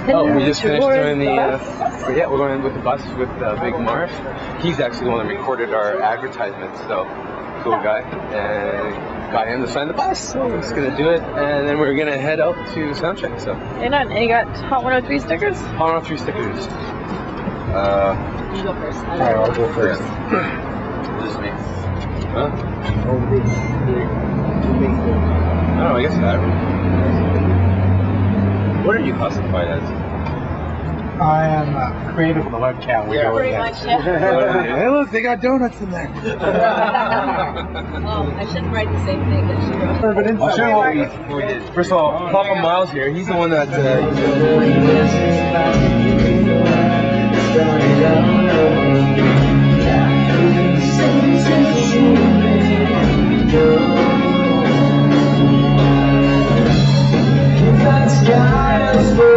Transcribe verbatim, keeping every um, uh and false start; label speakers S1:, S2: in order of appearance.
S1: Oh, we just finished doing the, uh, yeah, we're going with the bus with uh, Big Marv. He's actually the one that recorded our advertisement, so cool guy. And got him to sign the bus, so we're just going to do it, and then we're going to head out to soundcheck, so.
S2: And, and you got Hot one oh three stickers?
S1: Hot one oh three stickers. Uh,
S2: You go first.
S3: Alright, I'll go first.
S1: This is me. Huh?
S3: Oh, big, big, big.
S1: I don't know, I guess that. What are you classified as?
S3: I am uh, creative of the webcam. We
S2: Yeah,
S3: go with
S2: pretty
S3: that.
S2: much, yeah.
S3: Hey, look, they got donuts in there.
S2: Oh, I shouldn't write the same thing that she wrote.
S1: I'll show you what we, what we did. First of all, Papa Miles here, he's the one that... Uh,
S4: That's